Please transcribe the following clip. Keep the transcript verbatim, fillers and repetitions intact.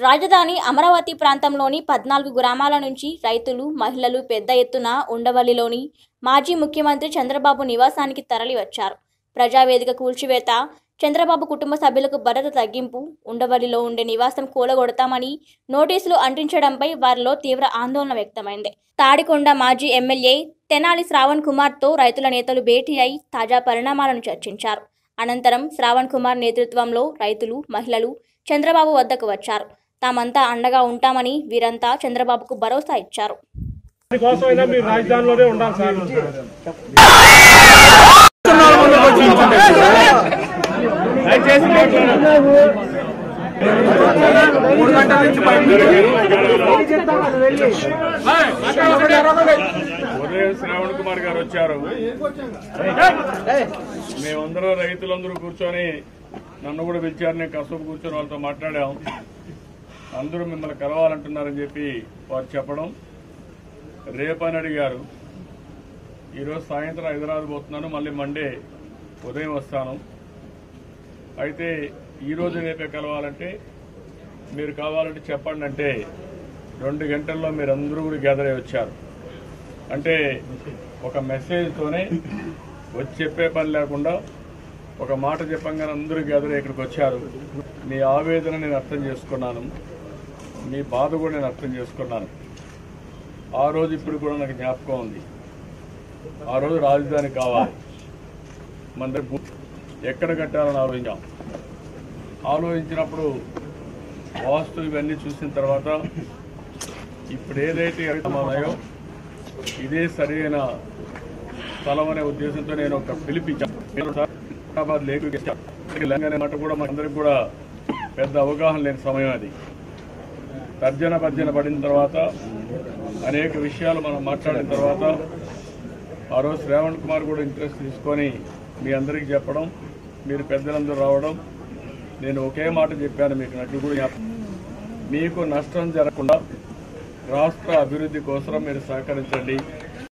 రాజధాని అమరావతి ప్రాంతంలోని పద్నాలుగు గ్రామాల నుంచి రైతులు, మహిళలు పెద్ద ఎత్తున ఉండవల్లిలోని మాజీ ముఖ్యమంత్రి చంద్రబాబు నివాసానికి తరలి వచ్చారు. ప్రజావేదిక కూల్చివేత, చంద్రబాబు కుటుంబ సభ్యులకు భద్రత తగ్గింపు, ఉండవల్లిలో ఉండే నివాసం కూలగొడతామని నోటీసులు అంటించడంపై వారిలో తీవ్ర ఆందోళన వ్యక్తమైంది. తాడికొండ మాజీ ఎమ్మెల్యే తెనాలి శ్రావణ్ కుమార్తో రైతుల నేతలు భేటీ అయి తాజా పరిణామాలను చర్చించారు. అనంతరం శ్రావణ్ కుమార్ నేతృత్వంలో రైతులు, మహిళలు చంద్రబాబు వద్దకు వచ్చారు. తామంతా అండగా ఉంటామని వీరంతా చంద్రబాబుకు భరోసా ఇచ్చారు. ఉదయం శ్రావణ్ కుమార్ గారు వచ్చారు. మేమందరూ రైతులందరూ కూర్చొని నన్ను కూడా పిలిచారు. నేను కసపు కూర్చొని వాళ్ళతో మాట్లాడాం. అందరూ మిమ్మల్ని కలవాలంటున్నారని చెప్పి వారు చెప్పడం, రేపని అడిగారు. ఈరోజు సాయంత్రం హైదరాబాద్ పోతున్నాను, మళ్ళీ మండే ఉదయం వస్తాను. అయితే ఈరోజు రేపే కలవాలంటే మీరు కావాలంటే చెప్పండి అంటే రెండు గంటల్లో మీరు అందరూ కూడా గ్యాదర్ అయి వచ్చారు. అంటే ఒక మెసేజ్తోనే వచ్చి చెప్పే పని లేకుండా ఒక మాట చెప్పంగానే అందరూ గ్యాదర్ అయ్యి ఇక్కడికి వచ్చారు. మీ ఆవేదన నేను అర్థం చేసుకున్నాను, మీ బాధ కూడా నేను అర్థం చేసుకున్నాను. ఆ రోజు ఇప్పుడు కూడా నాకు జ్ఞాపకం ఉంది. ఆ రోజు రాజధాని కావాలి, మన దగ్గర ఎక్కడ కట్టాలని ఆలోచించాం. ఆలోచించినప్పుడు వాస్తు ఇవన్నీ చూసిన తర్వాత ఇప్పుడు ఏదైతే ఉన్నాయో ఇదే సరైన స్థలం అనే ఉద్దేశంతో నేను ఒక పిలిపించాను. హైదరాబాద్ లేకు తెలంగాణ మాట కూడా మనందరికి కూడా పెద్ద అవగాహన లేని సమయం అది. తర్జన భర్జన పడిన తర్వాత అనేక విషయాలు మనం మాట్లాడిన తర్వాత ఆ రోజు శ్రావణ్ కుమార్ కూడా ఇంట్రెస్ట్ తీసుకొని మీ అందరికీ చెప్పడం, మీరు పెద్దలందరూ రావడం, నేను ఒకే మాట చెప్పాను మీకు, నటు కూడా మీకు నష్టం జరగకుండా రాష్ట్ర అభివృద్ధి కోసం మీరు సహకరించండి.